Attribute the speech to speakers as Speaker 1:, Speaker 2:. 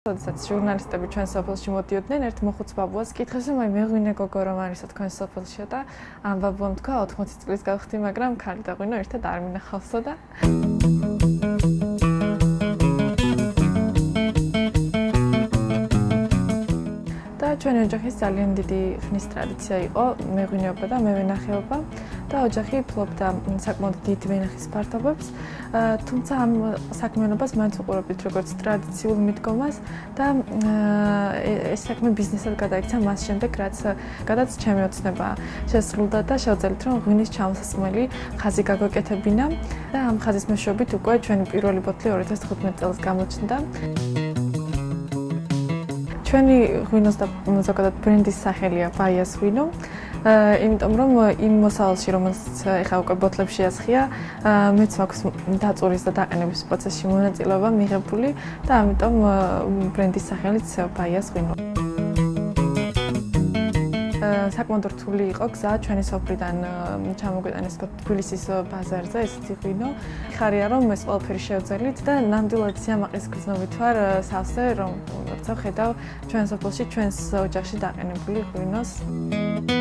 Speaker 1: როდესაც ჟურნალისტები ჩვენ სოფელში მოდიოდნენ, ერთ მოხუც ბაბუას კითხეს, რომ აი მე ღვინე გოგო რომ არისო თქვენ სოფელში და ამ ბაბუამ თქვა 80 წლის გავხდი, მაგრამ ქალი და ღვინო ერთად არ მინახავსო და ჩვენი ოჯახის ძალიან დიდი ხნის ტრადიცია იყო მეღვინეობა და მევენახეობა და ოჯახი ფლობდა საკმაოდ დიდ ვენახის ფართობებს, თუმცა ამ საქმიანობას მაინც უყურებთ როგორც ტრადიციულ მიდგომას და ეს საქმე ბიზნესად გადაიქცა მას შემდეგ, რაც ჩემი ოცნება შესრულდა და შევძელით, რომ ღვინის ჩამოსასმელი ხაზი გაგვეკეთებინა და ამ ხაზის მეშვეობით უკვე ჩვენი პირველი ბოთლი 2015 წელს გამოჩნდა. ჩვენი ღვინოს და ზოგადად ბრენდის სახელია ბაიას ღვინო, იმიტომ რომ იმ მოსავალში, რომელსაც ეხლა უკვე ბოთლებში ასხია, მეც მაქვს დაწურის და დაყენების პროცესში მონაწილეობა მიღებული და ამიტომ ბრენდის სახელიც ბაიას ღვინო. საკმაოდ რთული იყო გზა ჩვენი სოფლიდან ჩამოგვეტანეს თბილისის ბაზარზე ესეთი ღვინო. ხარია რომ ეს ყველაფერი შევძელით და ნამდვილად სიამაყის გრძნობით ვარ სავსე რომ როცა ხედავ ჩვენ სოფელში ჩვენს ოჯახში დაყენებული ღვინოს.